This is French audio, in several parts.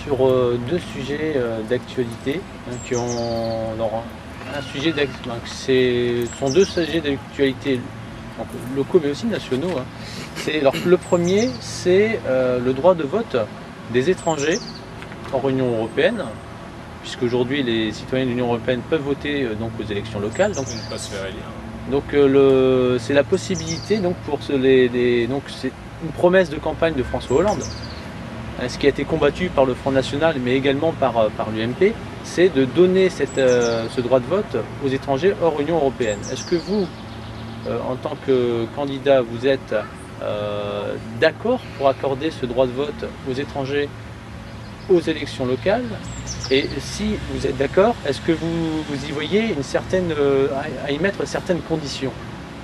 sur deux sujets d'actualité ce sont deux sujets d'actualité locaux mais aussi nationaux. Alors, le premier, c'est le droit de vote des étrangers hors Union européenne, puisqu'aujourd'hui les citoyens de l'Union européenne peuvent voter donc aux élections locales. Donc, ne pas se faire élire. Donc c'est la possibilité donc donc c'est une promesse de campagne de François Hollande, ce qui a été combattu par le Front National mais également par l'UMP, c'est de donner ce droit de vote aux étrangers hors Union européenne. Est-ce que vous, en tant que candidat, vous êtes d'accord pour accorder ce droit de vote aux étrangers aux élections locales? Et si vous êtes d'accord, est-ce que vous y voyez à y mettre certaines conditions?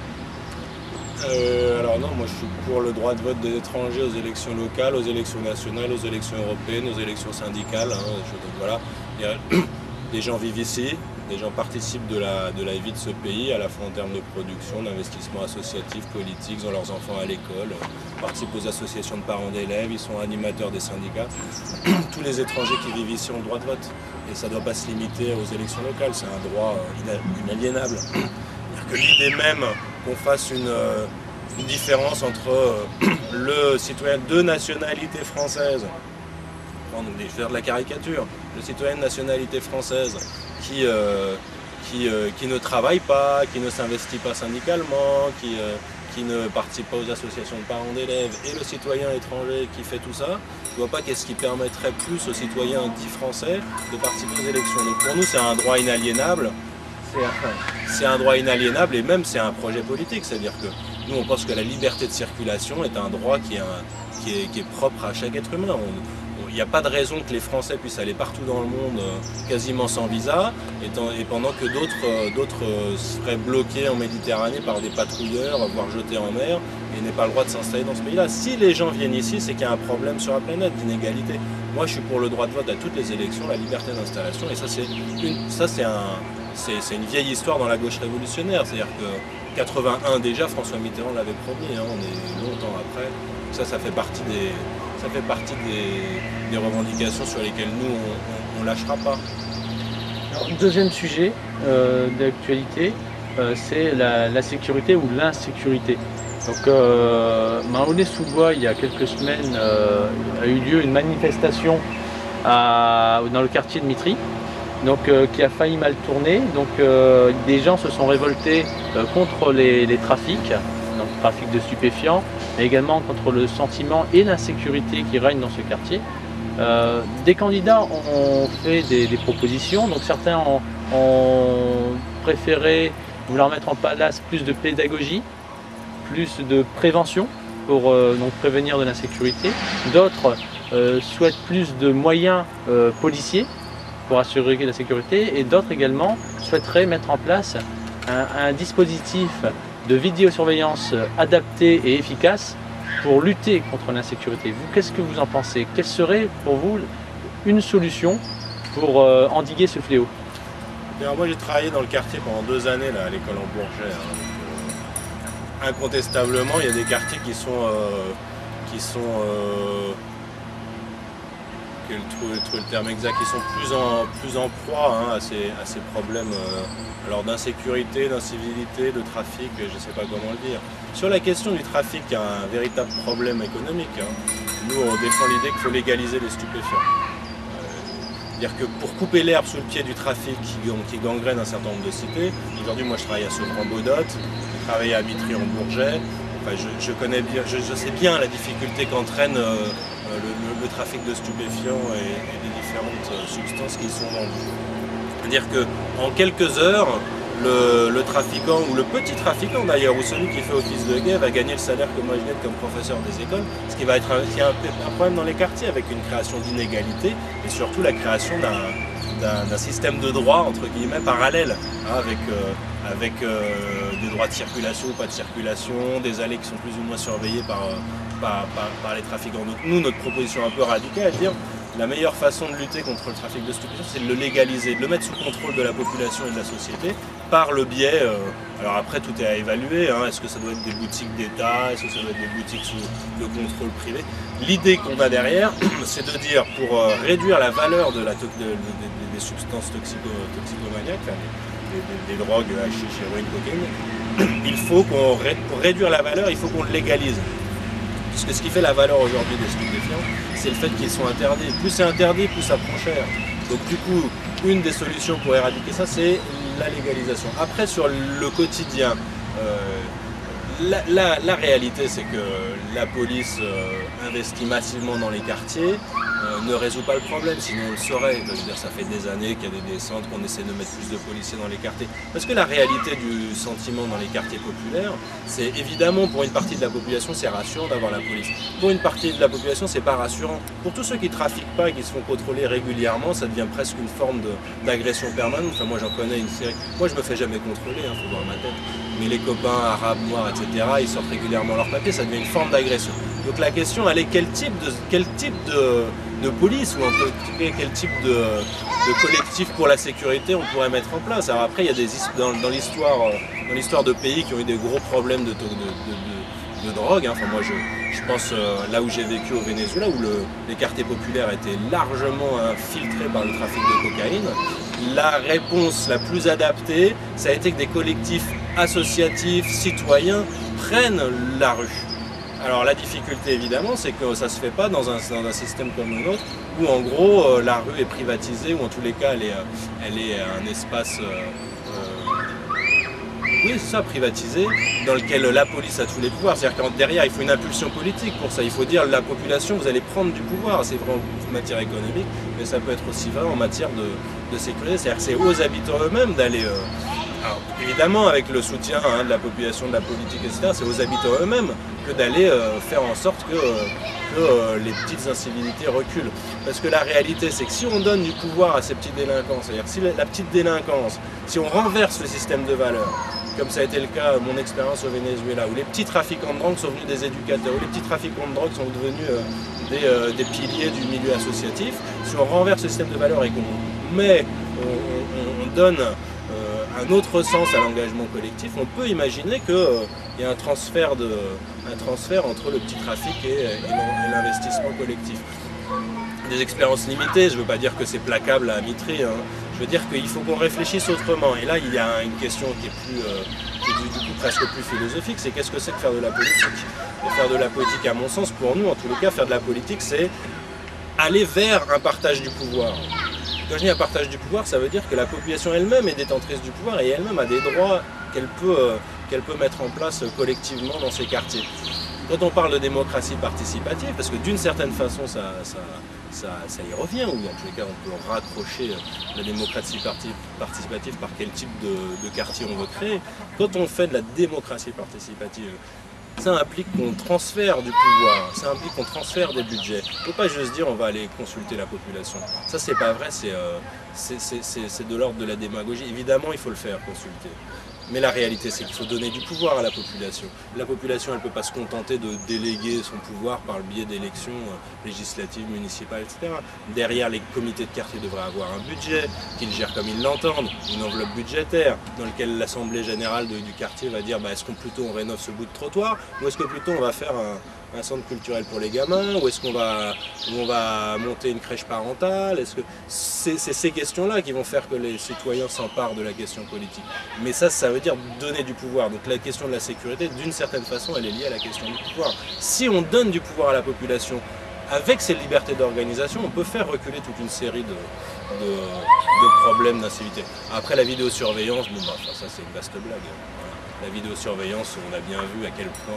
Alors non, moi je suis pour le droit de vote des étrangers aux élections locales, aux élections nationales, aux élections européennes, aux élections syndicales. Voilà. Les gens vivent ici, les gens participent de la vie de ce pays, à la fois en termes de production, d'investissement associatif, politique, ils ont leurs enfants à l'école, participent aux associations de parents d'élèves, ils sont animateurs des syndicats. Tous les étrangers qui vivent ici ont le droit de vote. Et ça ne doit pas se limiter aux élections locales, c'est un droit inaliénable. C'est-à-dire que l'idée même qu'on fasse une différence entre le citoyen de nationalité française, je vais faire de la caricature, le citoyen de nationalité française qui ne travaille pas, qui ne s'investit pas syndicalement, qui ne participe pas aux associations de parents d'élèves, et le citoyen étranger qui fait tout ça, je ne vois pas qu'est-ce qui permettrait plus aux citoyens dits français de participer aux élections. Donc pour nous c'est un droit inaliénable. C'est un droit inaliénable et même c'est un projet politique, c'est-à-dire que nous on pense que la liberté de circulation est un droit qui est propre à chaque être humain. Il n'y a pas de raison que les Français puissent aller partout dans le monde quasiment sans visa, et pendant que d'autres seraient bloqués en Méditerranée par des patrouilleurs, voire jetés en mer, et n'aient pas le droit de s'installer dans ce pays-là. Si les gens viennent ici, c'est qu'il y a un problème sur la planète d'inégalité. Moi je suis pour le droit de vote à toutes les élections, la liberté d'installation, et c'est une vieille histoire dans la gauche révolutionnaire, c'est-à-dire que 81 déjà, François Mitterrand l'avait promis, on est longtemps après. Ça fait partie des revendications sur lesquelles nous, on ne lâchera pas. Alors, deuxième sujet d'actualité, c'est la sécurité ou l'insécurité. Donc, Mahonnet-sous-Bois, il y a quelques semaines, a eu lieu une manifestation dans le quartier de Mitry, donc, qui a failli mal tourner. Donc, des gens se sont révoltés contre les trafics, donc trafic de stupéfiants, mais également contre le sentiment et l'insécurité qui règnent dans ce quartier. Des candidats ont fait des propositions, donc certains ont préféré vouloir mettre en place plus de pédagogie, plus de prévention pour donc prévenir de l'insécurité. D'autres souhaitent plus de moyens policiers pour assurer la sécurité, et d'autres également souhaiteraient mettre en place un dispositif de vidéosurveillance adapté et efficace pour lutter contre l'insécurité. Vous, qu'est-ce que vous en pensez? Quelle serait pour vous une solution pour endiguer ce fléau? Alors moi j'ai travaillé dans le quartier pendant 2 années là, à l'école en Bourget. Incontestablement, il y a des quartiers qui sont trouver le terme exact, qui sont plus en proie à ces problèmes alors d'insécurité, d'incivilité, de trafic, je ne sais pas comment le dire. Sur la question du trafic, il y a un véritable problème économique. Nous, on défend l'idée qu'il faut légaliser les stupéfiants. C'est-à-dire que pour couper l'herbe sous le pied du trafic qui gangrène un certain nombre de cités, aujourd'hui moi je travaille à Sevran-Beaudotte, je travaille à Mitry en Bourget, enfin, je connais bien, je sais bien la difficulté qu'entraîne le trafic de stupéfiants et des différentes substances qui sont vendues. C'est-à-dire qu'en quelques heures, le trafiquant, ou le petit trafiquant d'ailleurs, ou celui qui fait office de guet, va gagner le salaire que moi je gagne comme professeur des écoles, ce qui va être un problème dans les quartiers, avec une création d'inégalités et surtout la création d'un système de droit entre guillemets parallèle, avec des droits de circulation ou pas de circulation, des allées qui sont plus ou moins surveillées par les trafiquants. Donc nous, notre proposition un peu radicale, dire la meilleure façon de lutter contre le trafic de stupéfiants, c'est de le légaliser, de le mettre sous contrôle de la population et de la société par le biais, alors après tout est à évaluer, hein, est-ce que ça doit être des boutiques d'État, est-ce que ça doit être des boutiques sous le contrôle privé. L'idée qu'on a derrière, c'est de dire pour réduire la valeur des substances toxicomaniaques, des drogues, hashish, héroïne, cocaïne, il faut pour réduire la valeur, il faut qu'on le légalise. Puisque ce qui fait la valeur aujourd'hui des stupéfiants, c'est le fait qu'ils sont interdits. Plus c'est interdit, plus ça prend cher. Donc du coup, une des solutions pour éradiquer ça, c'est la légalisation. Après, sur le quotidien, la réalité, c'est que la police investit massivement dans les quartiers, ne résout pas le problème, sinon on le saurait. Je veux dire, ça fait des années qu'il y a des descentes, qu'on essaie de mettre plus de policiers dans les quartiers. Parce que la réalité du sentiment dans les quartiers populaires, c'est évidemment pour une partie de la population, c'est rassurant d'avoir la police. Pour une partie de la population, c'est pas rassurant. Pour tous ceux qui trafiquent pas et qui se font contrôler régulièrement, ça devient presque une forme d'agression permanente. Enfin, moi j'en connais une série. Moi je me fais jamais contrôler, hein, faut voir ma tête. Mais les copains arabes, noirs, etc., ils sortent régulièrement leurs papiers, ça devient une forme d'agression. Donc la question, elle est quel type de police, ou en tout cas quel type de collectif pour la sécurité on pourrait mettre en place. Alors après, il y a dans l'histoire de pays qui ont eu des gros problèmes de drogue. Hein. Enfin, moi, je pense là où j'ai vécu au Venezuela, où les quartiers populaires étaient largement infiltrés par le trafic de cocaïne. La réponse la plus adaptée, ça a été que des collectifs associatifs, citoyens, prennent la rue. Alors la difficulté évidemment, c'est que ça ne se fait pas dans un système comme le nôtre, où en gros la rue est privatisée, ou en tous les cas elle est un espace oui, c'est ça, privatisé, dans lequel la police a tous les pouvoirs. C'est-à-dire que derrière, il faut une impulsion politique pour ça. Il faut dire, la population, vous allez prendre du pouvoir. C'est vrai en matière économique, mais ça peut être aussi vrai en matière de sécurité. C'est-à-dire que c'est aux habitants eux-mêmes d'aller... alors, évidemment, avec le soutien de la population, de la politique, etc., c'est aux habitants eux-mêmes que d'aller faire en sorte que les petites incivilités reculent. Parce que la réalité, c'est que si on donne du pouvoir à ces petits délinquants, c'est-à-dire que si la petite délinquance, si on renverse le système de valeurs, comme ça a été le cas, mon expérience au Venezuela, où les petits trafiquants de drogue sont devenus des éducateurs, où les petits trafiquants de drogue sont devenus des piliers du milieu associatif, si on renverse le système de valeurs et on donne un autre sens à l'engagement collectif, on peut imaginer qu'il y a un transfert entre le petit trafic et l'investissement collectif. Des expériences limitées, je ne veux pas dire que c'est placable à mitrer, hein. Je veux dire qu'il faut qu'on réfléchisse autrement. Et là, il y a une question qui est du coup presque plus philosophique, c'est qu'est-ce que c'est que faire de la politique? Et faire de la politique, à mon sens, pour nous, en tous les cas, faire de la politique, c'est aller vers un partage du pouvoir. Quand je dis un partage du pouvoir, ça veut dire que la population elle-même est détentrice du pouvoir et elle-même a des droits qu'elle peut mettre en place collectivement dans ses quartiers. Quand on parle de démocratie participative, parce que d'une certaine façon ça y revient, ou en tous les cas on peut raccrocher la démocratie participative par quel type de quartier on veut créer, quand on fait de la démocratie participative, ça implique qu'on transfère du pouvoir, ça implique qu'on transfère des budgets. Il ne faut pas juste dire on va aller consulter la population. Ça c'est pas vrai, c'est de l'ordre de la démagogie. Évidemment il faut le faire, consulter. Mais la réalité, c'est qu'il faut donner du pouvoir à la population. La population, elle ne peut pas se contenter de déléguer son pouvoir par le biais d'élections législatives, municipales, etc. Derrière, les comités de quartier devraient avoir un budget, qu'ils gèrent comme ils l'entendent, une enveloppe budgétaire, dans laquelle l'assemblée générale du quartier va dire est-ce qu'on plutôt on rénove ce bout de trottoir, ou est-ce que plutôt on va faire un centre culturel pour les gamins, ou est-ce qu'on va monter une crèche parentale? Est-ce que c'est ces questions-là qui vont faire que les citoyens s'emparent de la question politique. Mais ça veut dire donner du pouvoir. Donc la question de la sécurité, d'une certaine façon, elle est liée à la question du pouvoir. Si on donne du pouvoir à la population, avec ces libertés d'organisation, on peut faire reculer toute une série de problèmes d'incivilité. Après la vidéosurveillance, ça c'est une vaste blague. La vidéosurveillance, on a bien vu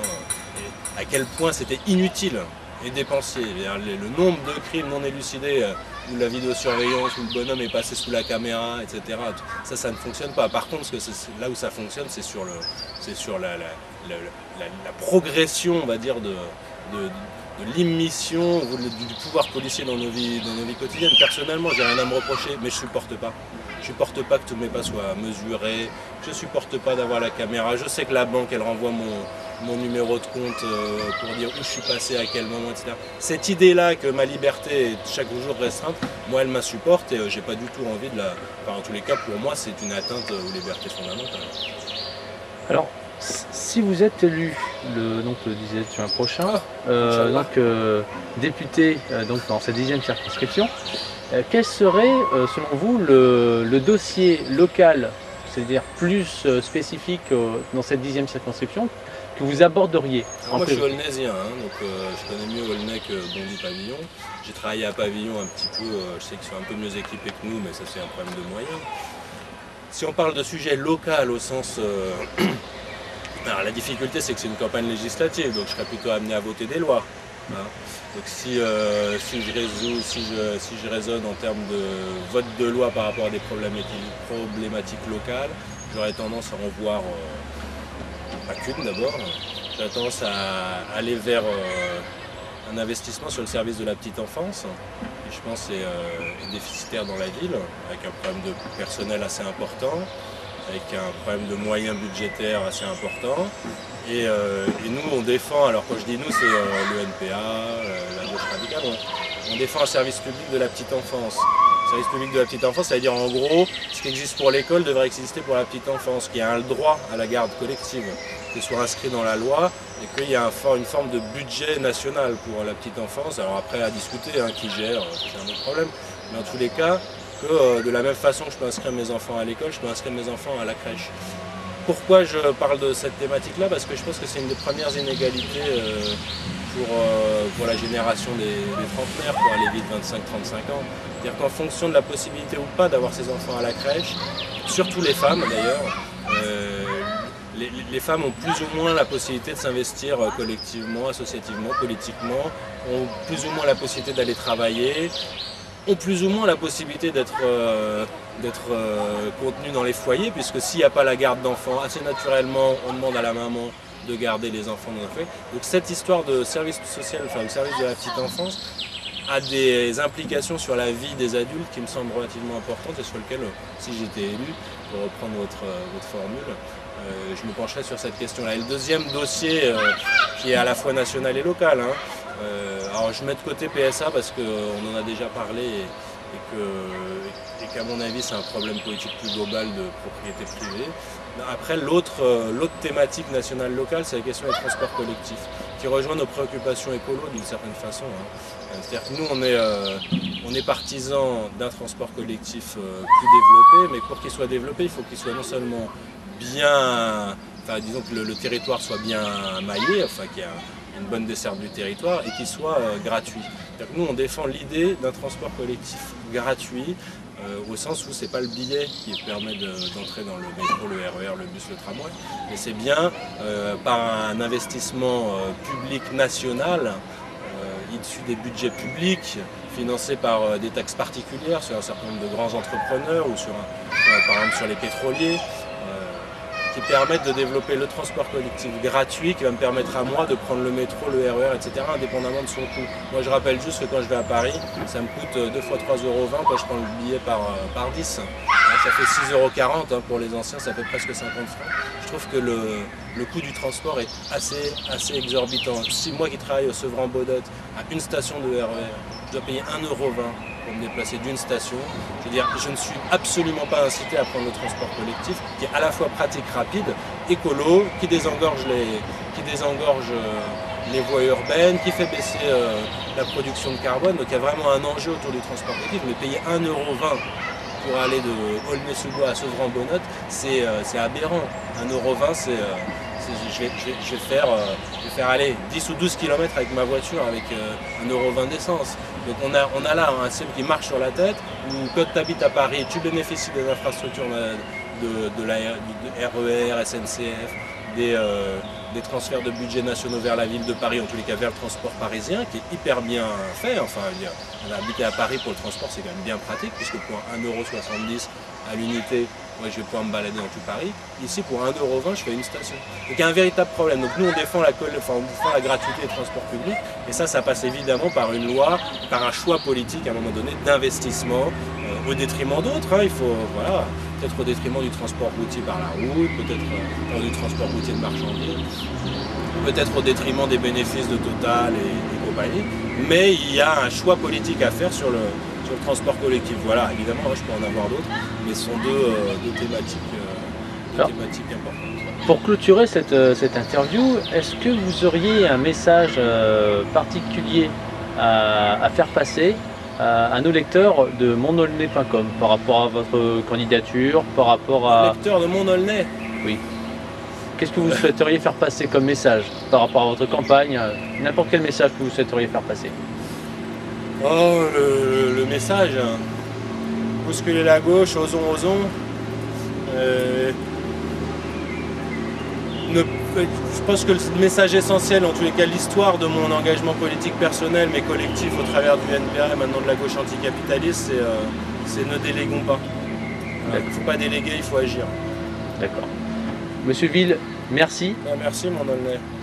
à quel point c'était inutile et dépensier. Le nombre de crimes non élucidés où la vidéosurveillance, où le bonhomme est passé sous la caméra, etc. Ça ne fonctionne pas. Par contre, là où ça fonctionne, c'est sur la progression, on va dire, de l'immission du pouvoir policier dans nos vies quotidiennes. Personnellement, j'ai rien à me reprocher, mais je supporte pas. Je supporte pas que tous mes pas soient mesurés. Je supporte pas d'avoir la caméra. Je sais que la banque, elle renvoie mon numéro de compte pour dire où je suis passé, à quel moment, etc. Cette idée-là que ma liberté est chaque jour restreinte, moi, elle m'insupporte et j'ai pas du tout envie de la... Enfin, en tous les cas, pour moi, c'est une atteinte aux libertés fondamentales. Alors, si vous êtes élu donc le 17 juin prochain, député donc dans cette 10e circonscription, quel serait selon vous le dossier local, c'est-à-dire plus spécifique dans cette 10e circonscription, que vous aborderiez? Alors moi je suis aulnaisien, donc je connais mieux Aulnay que Bondy-Pavillon. J'ai travaillé à Pavillon un petit peu, je sais qu'ils sont un peu mieux équipés que nous, mais ça c'est un problème de moyens. Si on parle de sujet local au sens... alors la difficulté c'est que c'est une campagne législative, donc je serais plutôt amené à voter des lois. Hein. Donc si je raisonne en termes de vote de loi par rapport à des problématiques locales, j'aurais tendance à en voir pas qu'une d'abord. J'aurais tendance à aller vers un investissement sur le service de la petite enfance, qui je pense est déficitaire dans la ville, avec un problème de personnel assez important, avec un problème de moyens budgétaires assez important. Et nous, on défend, alors quand je dis nous, c'est le NPA, la gauche radicale, on défend un service public de la petite enfance. Le service public de la petite enfance, ça veut dire en gros, ce qui existe pour l'école devrait exister pour la petite enfance, qu'il y a un droit à la garde collective, qui soit inscrit dans la loi, et qu'il y a une forme de budget national pour la petite enfance. Alors après, à discuter, qui gère, c'est un autre problème, mais en tous les cas, que de la même façon que je peux inscrire mes enfants à l'école, je peux inscrire mes enfants à la crèche. Pourquoi je parle de cette thématique-là? Parce que je pense que c'est une des premières inégalités pour la génération des trentenaires, pour aller vite 25-35 ans. C'est-à-dire qu'en fonction de la possibilité ou pas d'avoir ses enfants à la crèche, surtout les femmes d'ailleurs, les femmes ont plus ou moins la possibilité de s'investir collectivement, associativement, politiquement, ont plus ou moins la possibilité d'aller travailler, ont plus ou moins la possibilité d'être contenues dans les foyers, puisque s'il n'y a pas la garde d'enfants, assez naturellement, on demande à la maman de garder les enfants dans le foyer. Donc cette histoire de service social, enfin le service de la petite enfance, a des implications sur la vie des adultes qui me semblent relativement importantes et sur lesquelles, si j'étais élu, pour reprendre votre formule, je me pencherais sur cette question-là. Et le deuxième dossier, qui est à la fois national et local, alors je mets de côté PSA parce qu'on en a déjà parlé et qu'à mon avis c'est un problème politique plus global de propriété privée. Après l'autre thématique nationale locale, c'est la question des transports collectifs, qui rejoint nos préoccupations écolo d'une certaine façon. C'est-à-dire que nous on est partisans d'un transport collectif plus développé, mais pour qu'il soit développé, il faut qu'il soit non seulement bien, enfin disons que le territoire soit bien maillé, enfin qu'il y ait une bonne desserte du territoire et qu'il soit gratuit. Nous on défend l'idée d'un transport collectif gratuit, au sens où c'est pas le billet qui permet d'entrer dans le métro, le RER, le bus, le tramway, mais c'est bien par un investissement public national, issu des budgets publics, financé par des taxes particulières sur un certain nombre de grands entrepreneurs ou par exemple sur les pétroliers, qui permettent de développer le transport collectif gratuit, qui va me permettre à moi de prendre le métro, le RER, etc., indépendamment de son coût. Moi je rappelle juste que quand je vais à Paris, ça me coûte 2 fois 3,20 € quand je prends le billet par 10. Ça fait 6,40 € pour les anciens, ça fait presque 50 francs. Je trouve que le coût du transport est assez exorbitant. Si moi qui travaille au Sevran-Beaudotte, à une station de RER, je dois payer 1,20 € pour me déplacer d'une station, je veux dire, je ne suis absolument pas incité à prendre le transport collectif, qui est à la fois pratique, rapide, écolo, qui désengorge les voies urbaines, qui fait baisser la production de carbone. Donc il y a vraiment un enjeu autour du transport collectif, mais payer 1,20 € pour aller de Aulnay-sous-Bois à Sevran-Beaudotte, c'est aberrant. 1,20 €, je vais faire aller 10 ou 12 km avec ma voiture avec 1,20 € d'essence. Donc on a là un système qui marche sur la tête, où quand tu habites à Paris, tu bénéficies des infrastructures de RER, SNCF, des transferts de budget nationaux vers la ville de Paris, en tous les cas vers le transport parisien, qui est hyper bien fait. Enfin, on a habité à Paris pour le transport, c'est quand même bien pratique, puisque pour 1,70 € à l'unité, moi je vais pouvoir me balader dans tout Paris. Ici, pour 1,20 €, je fais une station. Donc il y a un véritable problème. Donc nous, on défend la gratuité des transports publics, et ça passe évidemment par une loi, par un choix politique à un moment donné d'investissement, au détriment d'autres. Hein. Il faut, voilà, peut-être au détriment du transport routier par la route, peut-être du transport routier de marchandises, peut-être au détriment des bénéfices de Total et compagnie. Mais il y a un choix politique à faire sur le transport collectif. Voilà, évidemment, je peux en avoir d'autres, mais ce sont deux thématiques importantes. Pour clôturer cette interview, est-ce que vous auriez un message particulier à faire passer à nos lecteurs de mondaulnay.com par rapport à votre candidature, par rapport à... Lecteurs de Mondaulnay? Oui. Qu'est-ce que vous souhaiteriez faire passer comme message par rapport à votre campagne? N'importe quel message que vous souhaiteriez faire passer. Oh, le message, bousculer la gauche, osons. Je pense que le message essentiel, en tous les cas l'histoire de mon engagement politique personnel mais collectif au travers du NPA et maintenant de la gauche anticapitaliste, c'est ne déléguons pas. Il ne faut pas déléguer, il faut agir. D'accord. Monsieur Ville, merci. Merci, Mondaulnay.